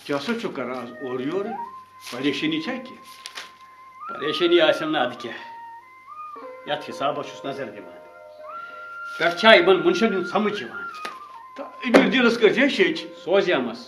کیا سا چھو کران آز اور یور پریشانی چھا کی پریشانی آسن نا اد کیا یت حساب چھس نظر دِوان پٮ۪ٹھ چھا یِمن مُنشن ہُنٛد سمجھ یِوان تو امیر دِلس کر شیچ سوزیمس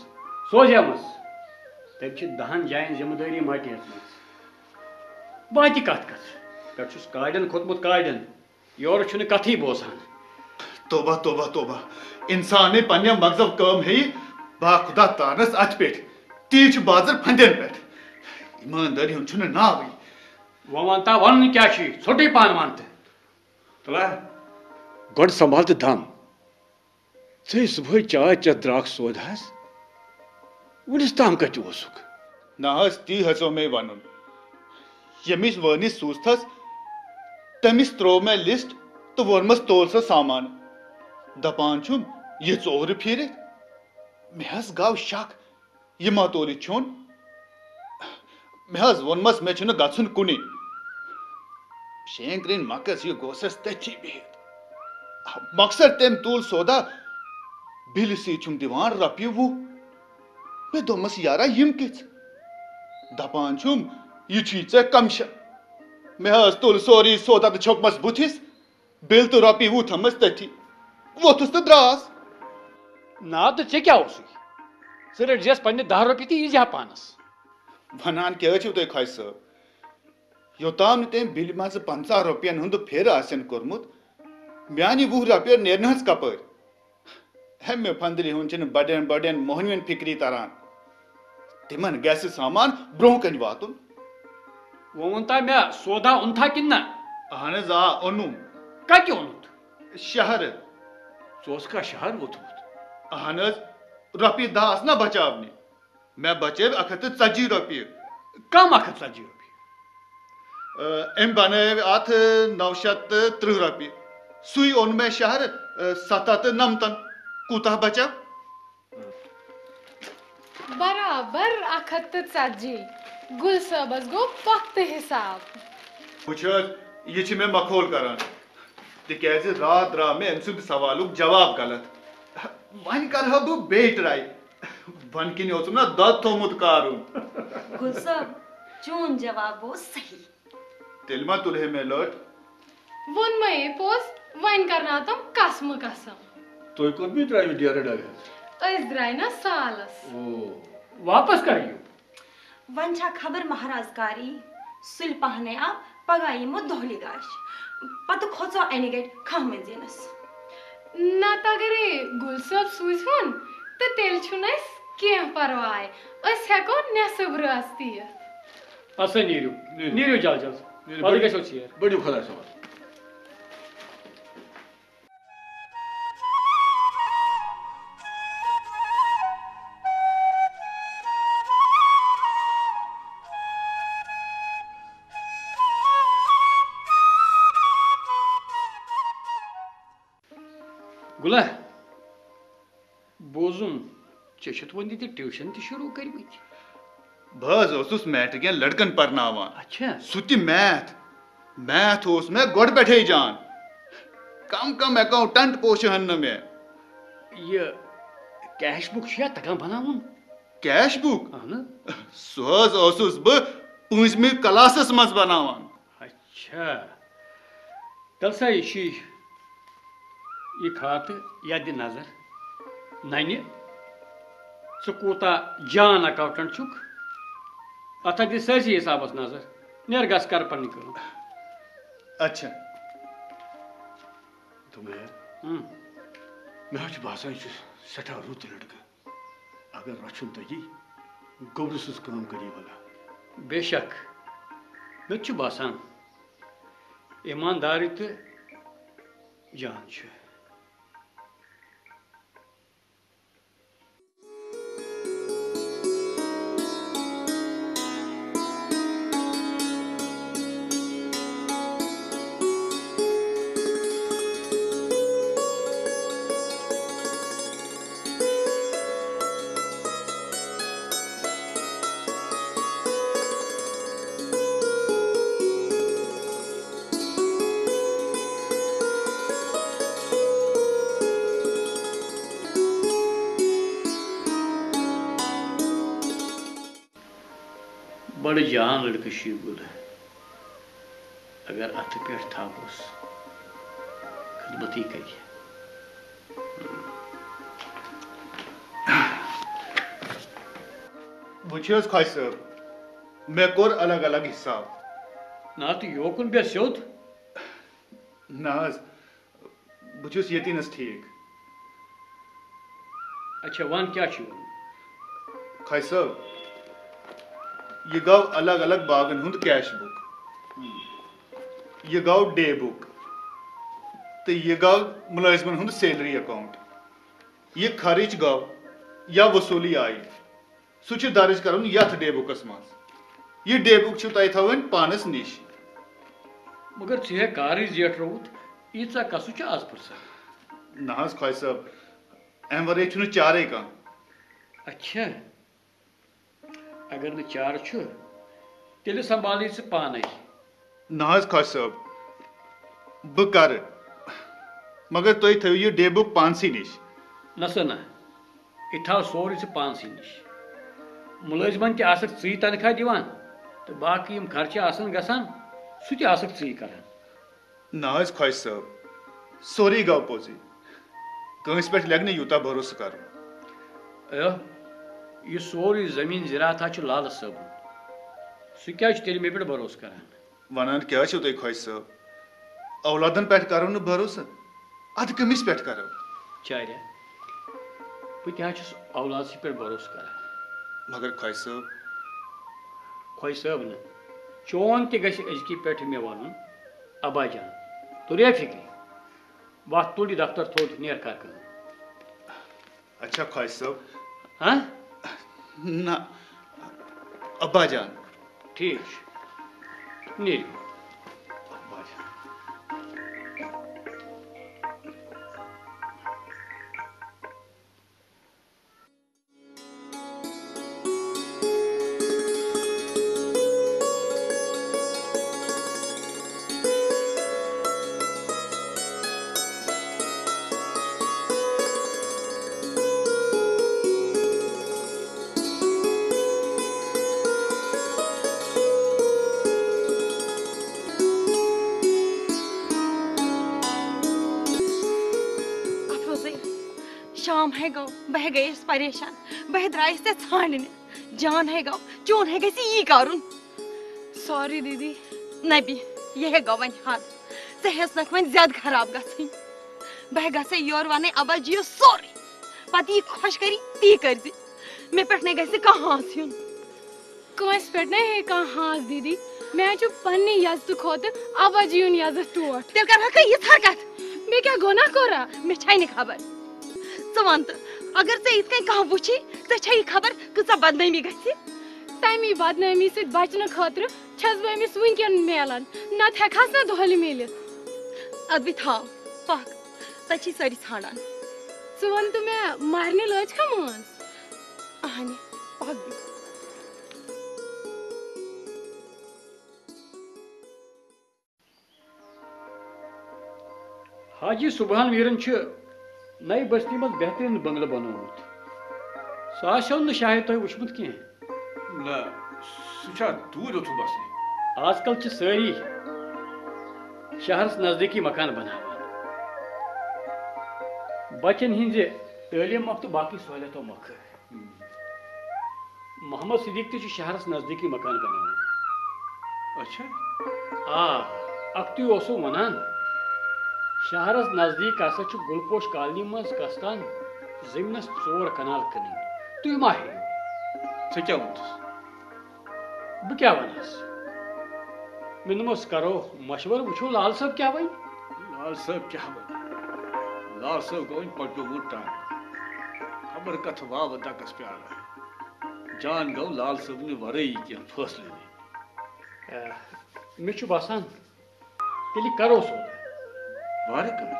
تٔمۍ چھِ 10 جاین ذمہ دٲری مٹیمٕژ بہٕ تہِ کتھ کتھ پٮ۪ٹھ چھُس کاڑٮ۪ن کھوٚتمُت کاڑٮ۪ن یورٕ چھُنہٕ کتھٕے بوزان توبہ توبہ توبہ انسان نے پنہ مغزب کٲم ہیٚیہِ با خدا تارنس اتھ پٮ۪ٹھ تی چھُ بازر پھندٮ۪ن پٮ۪ٹھ ایماندٲری ہُنٛد چھُنہٕ ناوٕے وۄنۍ ون تا ونُن کیٛاہ چھُے ژھوٚٹُے پہن ون تہٕ تلا گۄڈٕ سنبھال تہٕ دم ژٕ صبحٲے چاے چٮ۪تھ درٛاکھ سوداہس وُنِس تام کتہِ اوسُکھ نہ حظ تی ہیژو مےٚ ونُن ییٚمِس وٲنِس سوٗزتھس تٔمِس ترٛوو مےٚ لسٹ تہٕ ووٚنمس تول سا سامان دپان چھُم یہِ ژوٚورِ پھیٖرِتھ مےٚ حظ گوٚو شک یہِ ما تولہِ چھوٚن مےٚ حظ ووٚنمس مےٚ چھُنہٕ گژھُن کُنُے شینٛکرِنۍ مۄکٕر یہِ گوٚژھس تٔتھی بِہِتھ مۄخصر تٔمۍ تُل سودا بِلہِ سۭتۍ چھُم دِوان رۄپیہِ 20 مےٚ دوٚپمس یارا یِم کِژھ دپان چھُم یہِ چھُے ژےٚ کمشن مےٚ حظ تُل سورُے سودا تہٕ چھوٚکمس بُتھِس بِل تہٕ رۄپیہِ 20 تھٲمٕژ تٔتھی ووٚتھُس تہٕ درٛاس نا تہٕ ژےٚ کیٛاہ اوسُے ژٕ رٔٹزیس پننہِ 10 رۄپیہِ تہٕ ییٖزِ ہا پانس ونان کیٛاہ حظ چھِو تُہۍ خۄش صٲب یوٚتام نہٕ تٔمۍ بِلہِ منٛزٕ 50 رۄپین ہُنٛد پھیرٕ آسن کوٚرمُت میانہِ 20 رۄپیہِ نیرِ نہٕ حظ کپٲرۍ ہیٚمہِ پھنٛدرِ ہُنٛد چھِنہٕ بڑٮ۪ن بڑٮ۪ن موہنوٮ۪ن فِکری تران تِمن گژھِ سامان برونٛہہ کنہِ واتُن وۄنۍ ووٚن تا مےٚ سودا اوٚنتھا کِنہٕ نہ اہن حظ آ اوٚنُم کتہِ اوٚنُتھ شہرٕ ژٕ اوسکھا شہر ووٚتھمُت اہن حظ رۄپیہِ 10 آسہٕ نا بچاونہِ مےٚ بچٲو 140 رۄپیہِ کم 140 رۄپیہِ أمۍ بنٲو اتھ 930 رۄپیہِ سُے اوٚن مےٚ شہرٕ 790 کوٗتاہ بچاو برابر 140 گُل صٲبس گوٚو پۄختہٕ حساب وٕچھ حظ یہِ چھِ مےٚ مخول کران تِکیٛازِ راتھ درٛاو مےٚ أمۍ سُنٛد سوالُک جواب غلط وۄنۍ کرٕ ہا بہٕ بیٚیہِ ٹراے وۄنۍ کِنۍ اوسُم نا دۄد تھوٚومُت کارُن گُل صٲب چون جواب اوس صحیح تیٚلہِ ما تُلہے مےٚ لٔٹ ووٚنمَے پوٚز وۄنۍ کرناو تِم قسمہٕ قسم تُہۍ کوٚت مےٚ ترٛٲوِو 1.5 أسۍ درٛاے نا سالس واپس کر یِیِو ون چھا خبر مہراز کاری سُلہِ پہنے آو پگاہ یِمو دۄہلہِ گاش پتہٕ کھوژو انہِ گٹہِ کھہمٔنزِنس نتہٕ اگرے گُل صٲب سوٗزہون تہٕ تیٚلہِ چھُنہٕ اَسہِ کینٛہہ پرواے أسۍ ہٮ۪کو نٮ۪صٕب رٲژ تہِ یِتھ ہسا نیٖرِو جلد جلد پتہٕ گژھو ژیر بٔڑِو خۄدایس حوال گُلا بوزُم ژےٚ چھُتھ وۄنۍ ییٚتہِ ٹیوٗشن تہِ شروٗع کٔرمٕتۍ بہٕ حظ اوسُس میٹرِکٮ۪ن لڑکن پرناوان اچھا سُہ تہِ میتھ اوس مےٚ گۄڈٕ پٮ۪ٹھے جان کم اٮ۪کاونٹنٹ پوشہٕ ہن نہٕ مےٚ یہِ کیش بُک چھُیا تگان بناوُن کیش بُک اہن سُہ حظ اوسُس بہٕ 5مہِ کلاسس منٛز بناوان اچھا تیٚلہِ سا یہِ چھُے یہِ کھا تہٕ یتھ دِ نظر ننہِ ژٕ کوٗتاہ جان اکاونٹنٹ چھُکھ اتھ دِ سٲرسٕے حسابس نظر نیر گژھ کر پنٕنۍ کٲم اچھا دوٚپمے مےٚ حظ چھُ باسان یہِ چھُ سٮ۪ٹھاہ رُت لڑکہٕ اگر رچھُن تگی گوٚبرٕ سٕنٛز کٲم کری بلا بے شک مےٚ تہِ چھُ باسان ایٖماندارٕے تہٕ جان چھُ بڑ جان لڑکہ شیگل اگر ات پہ تھوس خدمتی کر وچھ خواہ صاحب مے کور الگ الگ حساب نا تو یوکن بے سیود نا بچھس یتینس ٹھیک اچھا ون کیا خواہ صاحب یہ گو الگ الگ باغن ہند کیش بک یہ گو ڈے بک تو یہ گو ملازمن ہند سیلری اکاؤنٹ یہ خرچ گو یا وصولی آئی سہ درج کرن یتھ ڈے بکس مز یہ ڈے بک تہ تھوین پانس نش مگر ژے کار زیٹھ روت ایژا کسو چھ آز پرسان نہ حظ خواہ صاحب ام ورے چھُنہٕ چارے کانٛہہ اچھا اگر نہ چار چھ تیلہِ سنبھالی ژٕ پانے نہ حظ خواہ صاحب بہٕ کرٕ مگر تُہۍ تھٲیِو یہِ ڈے بُک پانسٕے نِش نہ سا نہ یہ تھو سورُے ژٕ پانسٕے نِش ملٲزمن تہِ آسکھ ژٕے تنخواہ دِوان تہٕ باقٕے یِم خرچہٕ آسن گژھان سُہ تہِ آسکھ ژٕے کران نہ حظ خواہ صٲب سورُے گوٚو پوٚزُے کٲنٛسہِ پٮ۪ٹھ لگہِ نہٕ یوٗتاہ بھروسہٕ کرُن یہ سورُے زٔمیٖن زِراعت حظ چھُ لالہٕ صٲبُن سُہ کیٛازِ چھُ تیٚلہِ مےٚ پٮ۪ٹھ بھروسہٕ کران ونان کیٛاہ چھِو تُہۍ خواہ صٲب اولادن پٮ۪ٹھ کرو نہٕ بھروسہٕ ادٕ کٔمِس پٮ۪ٹھ کرو چاریا بہٕ تہِ حظ چھُس اولادسٕے پٮ۪ٹھ بھروسہٕ کران مگر خواہ صٲب خۄش صٲب نہٕ چون تہِ گژھِ أزکہِ پٮ۪ٹھ مےٚ وَنُن ابا جان تُریٛا فِکرِ وَتھ تُل یہِ دفتر تھوٚد نیر کر کٲم اچھا خواہ صٲب ہاں نہ ابا جان ٹھیک چھُ نیٖرِو ابا جان شام ہے گو بہ گئیس پریشان بہ درائیس تے ژھانڈنہِ جان ہے گو چون ہے گژھِ یی کرُن سوری دیدی نبی یہ ہے گو وۄنۍ حد ژےٚ ہیٚژنکھ وۄنۍ زیادٕ خراب گژھٕنۍ بہ گژھے یورٕ ونے ابا جِیو سورُے پتہٕ یی خۄش کری تی کٔرزِ مےٚ پٮ۪ٹھ نے گژھِ کانٛہہ ہانٛژ ہیوٚن کٲنٛسہِ پٮ۪ٹھ نے ہے کانٛہہ ہانٛژ دیدی مےٚ حظ چھُ پننہِ یزتہٕ کھۄتہٕ ابا جِیُن یزت ٹوٹھ تیٚلہِ کرہکھا یِژھ حرکت مےٚ کیٛاہ گۄناہ کوٚرا مےٚ چھے نہٕ خبر ژٕ وَن تہٕ اگر ژےٚ یِتھ کٔنۍ کانٛہہ وٕچھی ژےٚ چھے یہِ خبر کۭژاہ بدنٲمی گژھِ تمی بدنٲمی سۭتۍ بچنہٕ خٲطرٕ چھس بہٕ أمِس وٕنکٮ۪ن میلان نتہٕ ہٮ۪کہس نا دۄہلہِ میٖلِتھ ادٕ بیٚیہِ تھاو پکھ تتہِ چھی سٲری ژھانڈان ژٕ وَن تہٕ مےٚ مہرنہِ لٲج کھا مٲنٛز اہنہِ پکھ بیٚیہِ حاجی سبحان میرن نئی بستی مز بہترین بنگلہٕ بنومُت سُہ آسیو نہٕ شاید تۄہہِ وٕچھمُت کینٛہہ نہ سہ چھا دوٗر اوتھُن بسنہِ آز کل چھِ سٲری شہرس نزدیٖکی مکان بناوان بچن ہٕنٛزِ تعلیٖم مۄکھٕ تہٕ باقٕے سہولیتو مۄکھٕ محمد صدیق تہِ چھُ شہرس نزدیٖکی مکان بناوان اچھا آ اکھتُے اوسُو ونان شہرس نزدیٖک ہسا چھُ گُلپوش کالنی منٛز قصتان زٔمیٖنس 4 کنال کٕنٕنۍ تُہۍ ما ہیٚیِو ژےٚ کیٛاہ ووٚنتُس بہٕ کیٛاہ ونس مےٚ دوٚپمس کرو مشورٕ وٕچھو لال صٲب کیٛاہ وَنہِ لال صٲب کیٛاہ وَنہِ لال صٲب گوٚو وۄنۍ پٔٹیومُت ٹنٛگ خبر کتھ واوٕ دکس پیاران جان گوٚو لال صٲبنہِ ورٲیی کینٛہہ فٲصلہٕ نِنۍ مےٚ چھُ باسان تیٚلہِ کرو سودا وارٕ کٔر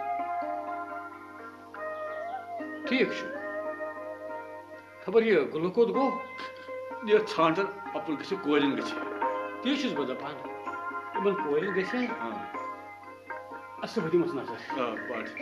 ٹھیٖک چھُ خبر یہِ گُلہٕ کوٚت گوٚو یہِ ژھانٛڈن اَپُر گژھِ کورٮ۪ن گژھِ تی چھُس بہٕ دپان یِمن کورٮ۪ن گژھِ اصل بہٕ دِمس نظر پاٹ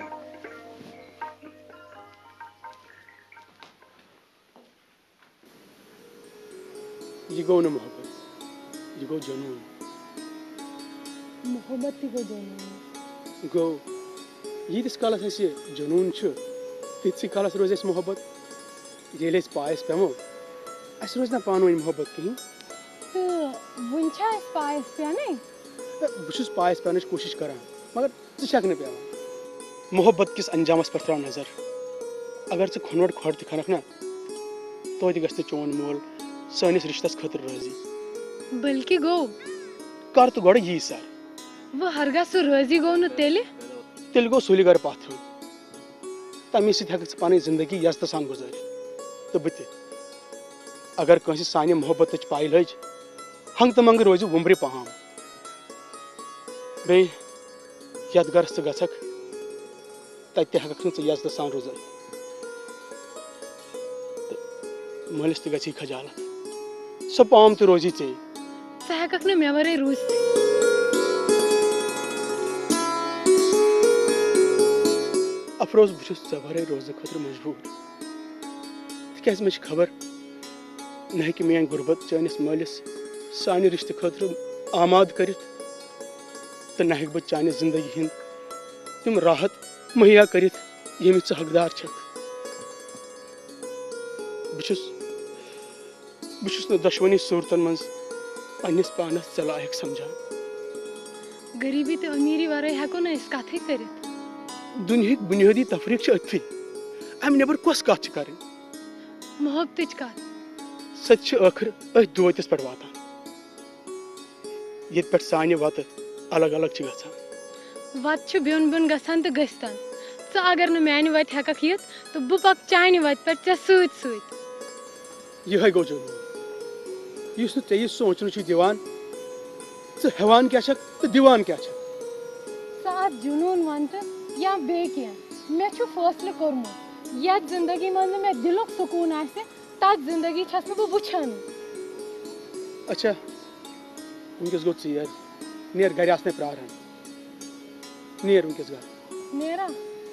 یہِ گوٚو نہٕ محبت गो जनून मोहब्बत ती गो जनून गो यीतिस कालस असे जनून छ तितसी कालस रोज अस मोहब्बत येले अस पायस पेमो अस रोज ना पानो मोहब्बत कहीं तो वुंछा इस पायस पे नहीं बुशुस पायस पेनच कोशिश करान मगर शक न पे मोहब्बत किस अंजामस पर थ्रा नजर अगर से खनवट खोड़ दिखानक ना तो गस्त चोन मोल सनिस रिश्तस खतर राजी बल्कि गो कर तो गोड़ यी सर वो हरगा सु राजी गो न तेल गो सूली गर पाथर तमी सत हक पानी जिंदगी यजत सान गुजार तो बत अगर कंस सानि मोहब्बत पाई लज हंग तो मंग रोज वुमर पहाम बे यथ गरस तो गक तत हक यजत सान रोजार मलिस तो गई खजालत सो पाम तो रोजी चे हकक न मे वरे रूज अफरोज बहुत जबरे रोज खतर मजबूर तिकाज मे खबर न कि मेन गुर्बत चानिस मालिस सानि रिश्ते खतर आमाद कर तो न बह चानि जिंदगी हिंद तम राहत मुहैया कर यम हकदार छक बहुस न दुश्मनी सूरतन मज पन्निस पानस चलायक समझान गरीबी तो अमीरी वरे हको न इस कथे कर दुनिया बुनियादी तफरीक अथी अम नबर कस कत कर मोहब्बत कत सच आखिर अथ दोतस पे वातान ये पे सानि वत अलग अलग गसान वत ब्योन ब्योन गसान तो गस्तन च अगर न मैंने वत हकक यत तो बह पक चानि वत पे चे सत सत यह गो जुनून युस न ये सोचन दिवान हेवान क्या तो दिवान क्या साथ जुनून वन तो या बे मे फैसले कोर्मुत यथ जिंदगी मज मे दिलुक सुकून आसे तथ जिंदगी छस बह वुछान अच्छा वनकस गो यर नेर घर आसने प्रारन नेर वनकस घर नेरा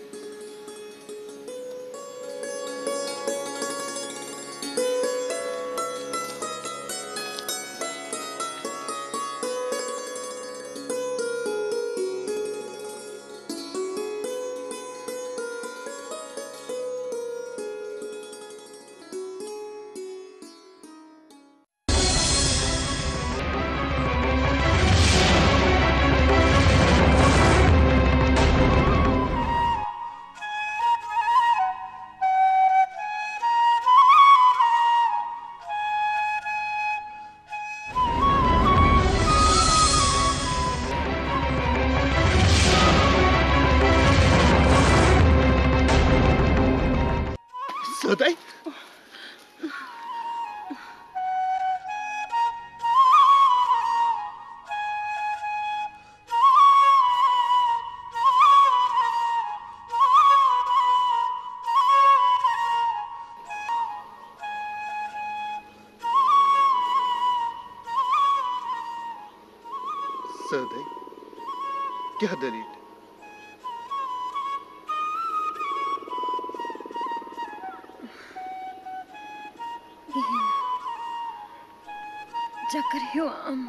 सदाई सदाई क्या दलील चक्कर ह्यू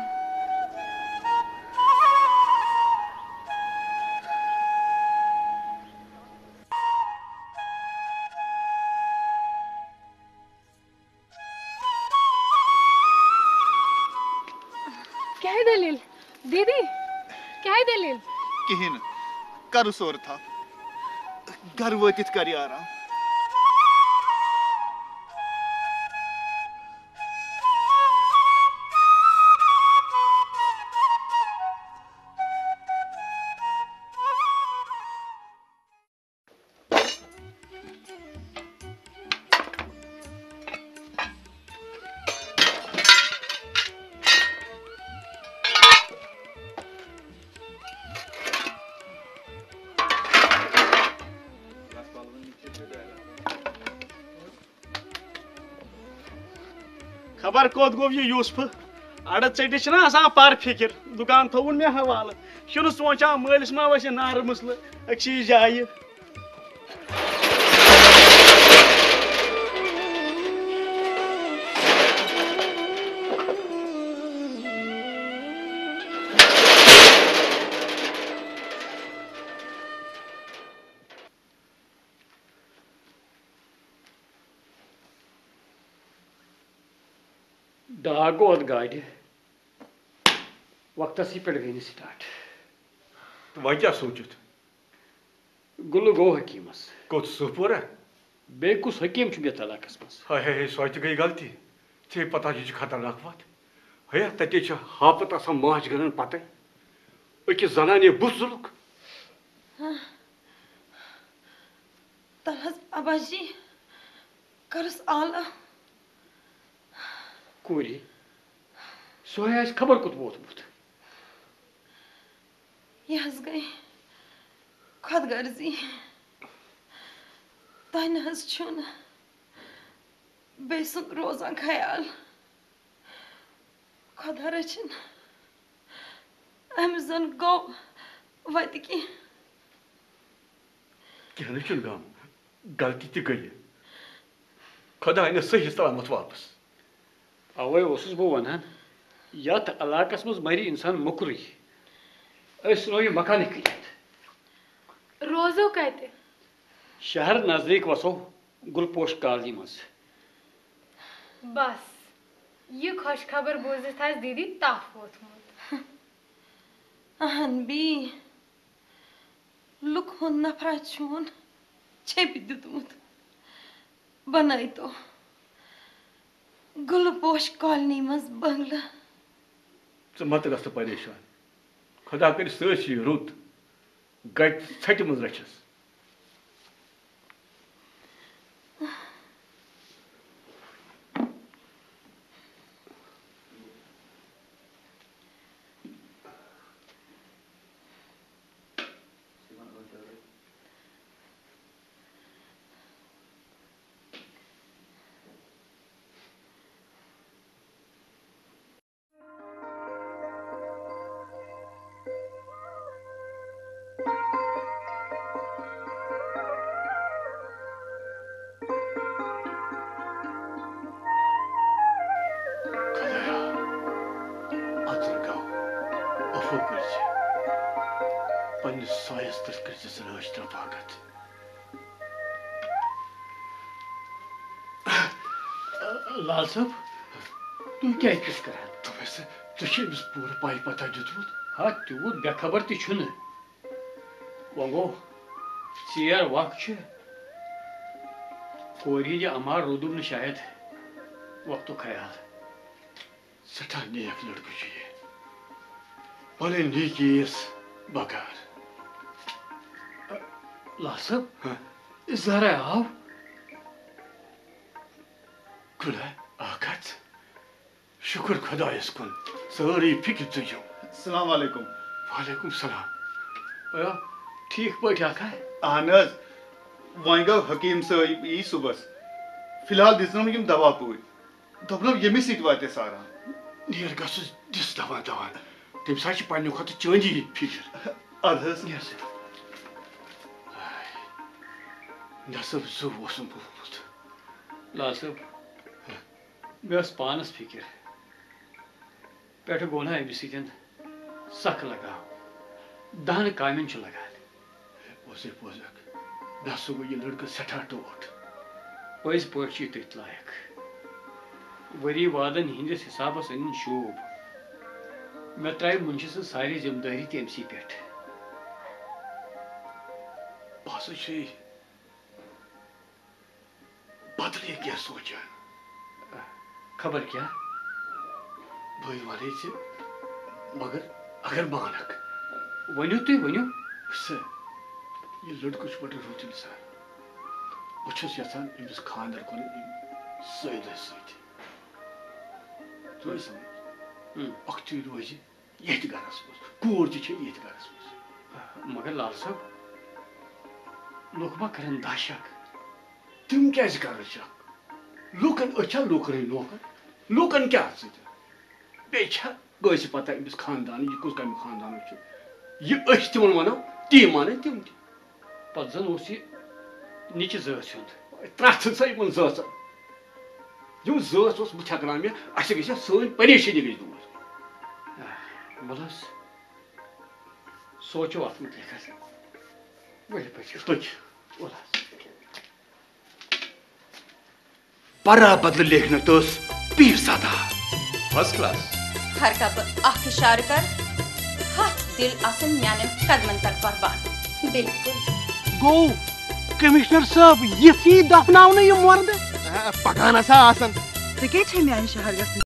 क्या है दलील दीदी क्या है दलील कहीं कर सोर था घर वतित कर आराम खबर कोत गो ये यूसुफ अड़ चटिस आसान पर फिक्र दुकान थोन मे हवाल शुरू सोचान मलिस मा वस नार मसल अक्सी जाय ڈاک گو ات گاڑِ وقتس پہ گئی سٹارٹ. وۄنۍ کیٛاہ سوٗنٛچِتھ؟ گُلہٕ گوٚو حکیٖمس. کوٚت سوپورہ؟ بیٚیہِ کُس حکیٖم چھُ یتھ علاقس منٛز؟ ہے سۄ تہِ گٔے غلطی. ژےٚ پتہ یہِ چھِ خطرناک وَتھ. ہے تَتے چھِ ہاپت آسان ماچھ گرن پتَے. أکِس زنانہِ بُتھ ژُلُکھ. تل حظ ابا جی کرس آلہ. کوٗری سۄ ہے آسہِ خبر کوٚت ووتمُت. یہ حظ گئی خود غرضی. تۄہہِ نہٕ حظ چھُو نہٕ بیٚیہِ سُنٛد روزان خیال. خۄدا رٔچھِن أمِس زن گوٚو وتہِ کینٛہہ. کینٛہہ نہٕ چھُنہٕ غم. غلطی تہِ گٔیہِ. خۄدا أنِس صحیح سلامت واپس. اوے اوسُس بہٕ ونان یتھ علاقس منٛز مرِ انسان موٚکرُے. أسۍ ژھٕنو یہِ مکانٕے کٔرِتھ. روزو کتہِ؟ شہر نزدیٖک وسو گُلپوش کالنی منٛز. بس یہ خوش خبر بوٗزِتھ آسہِ دیٖدی تپھ ووتمُت. اہن بی لُکھ ہُنٛد نفرا چھُن چھیٚپہِ دیُتمُت. بنٲیتو گُلہٕ پوش کالنی منٛز بنگلہٕ. ژٕ مہ تہٕ گژھ نہٕ پریشان. خۄدا کٔرِ سٲرسٕے رُت. گٹہِ ژھٹہِ منٛز رٔچھِس. پننس سایس تل کٔرۍ زِ رٲچھ رفاقت. لال صٲب تُہۍ کیٛازِ چھِس کران؟ دوٚپمَس ژےٚ چھِ أمِس پوٗرٕ پاے پتہ دیُتمُت. ہا تیوٗت بے خبر تہِ چھُنہٕ. وۄنۍ گوٚو ژیر وق چھُ. کورِ ہِنٛدِ امار روٗدُم نہٕ شاید وقتُک خیال. سٮ۪ٹھاہ نیک لڑکہٕ چھُ یہِ. پنٕنۍ نیکی یِس بکار. لال صٲب زہرا آو. گُلا اکھ ہتھ. شُکر خۄدایس کُن سٲرٕے فِکر ژٕجِو. السلام علیکم. وعلیکم السلام. ٹھیٖک پٲٹھۍ اکھا؟ اہن حظ وۄنۍ گوٚو حکیٖم صٲب یی صُبحس. فی الحال دِژنم یِم دوا پوٗرۍ. دوٚپنم ییٚمِس سۭتۍ واتہِ اَسہِ آرام. نیر گژھُس دِس دوا دوا. تٔمۍ ساتہٕ چھِ پننہِ کھۄتہٕ چٲنی فِکر. اَدٕ حظ نصب زُو اوسُم بوٗزمُت. لال صٲب مےٚ ٲس پانس فِکر. پٮ۪ٹھٕ گوٚو نا أمِس سۭتۍ سخ لگاو. دہن کامٮ۪ن چھُ لگان. پوٚزٕے پوٚزکھ. مےٚ ہسا گوٚو یہِ لڑکہٕ سٮ۪ٹھاہ ٹوٹھ. پٔزۍ پٲٹھۍ چھِ یہِ تٔتھۍ لایق. ؤری وادن ہٕنٛدِس حسابس أنِن شوٗب. مےٚ ترٛایہِ مُنشہِ سٕنٛز سارے ذِمہٕ دٲری تہِ أمسٕے پٮ۪ٹھ. بہٕ ہسا چھُے بدلٕے کینٛہہ سونچان. خبر کیٛاہ؟ بہٕ ونے ژےٚ مگر اگر مانکھ. ؤنِو تُہۍ ؤنِو. وٕچھ سا یہِ لڑکہٕ چھُ بڑٕ رُت اِنسان. بہٕ چھُس یژھان أمِس خانٛدر کرُن أمۍ سٲدس سۭتۍ. توتہِ سمجھ اکھتُے روزِ ییٚتھۍ گرس منٛز. کوٗر تہِ چھِ ییٚتھۍ گرس منٛز. مگر لال صٲب لُکھ ما کرن داہ شک. تِم کیازِ کرن شک؟ لوٗکن أسۍ چھا لوٗکرٕے نوکر؟ لوٗکن کیٛاہ اَتھ سۭتۍ؟ بیٚیہِ چھا گٲسہِ پتہ أمِس خاندان یہِ کُس کمہِ خاندانُک چھُ. یہِ أسۍ تِمن ونو تی مانن تِم تہِ. پتہٕ زن اوس یہِ نِچہِ زٲژ ہُنٛد. ترٛٹھ سا یِمن زٲژن. یِم زٲژ اوس بہٕ چھکراو مےٚ. اَسہِ گژھِ سٲنۍ پریشٲنی گژھِ دوٗر. وَلہٕ حظ سونٛچو اَتھ مُتعلِق. ؤلِو پٔکِو. تُہۍ وَلہٕ حظ. پرا بدلہٕ لیکھنہٕ تہٕ ٲس پیٖر زادہ. फर्स्ट क्लास हरका अख इशार कर हथ दिल आसन म्यान कदमन तक कुर्बान बिल्कुल गो कमिश्नर साहब ये दफनाव ये मर्द पकाना सा आसन तो क्या छे म्यान शहर गस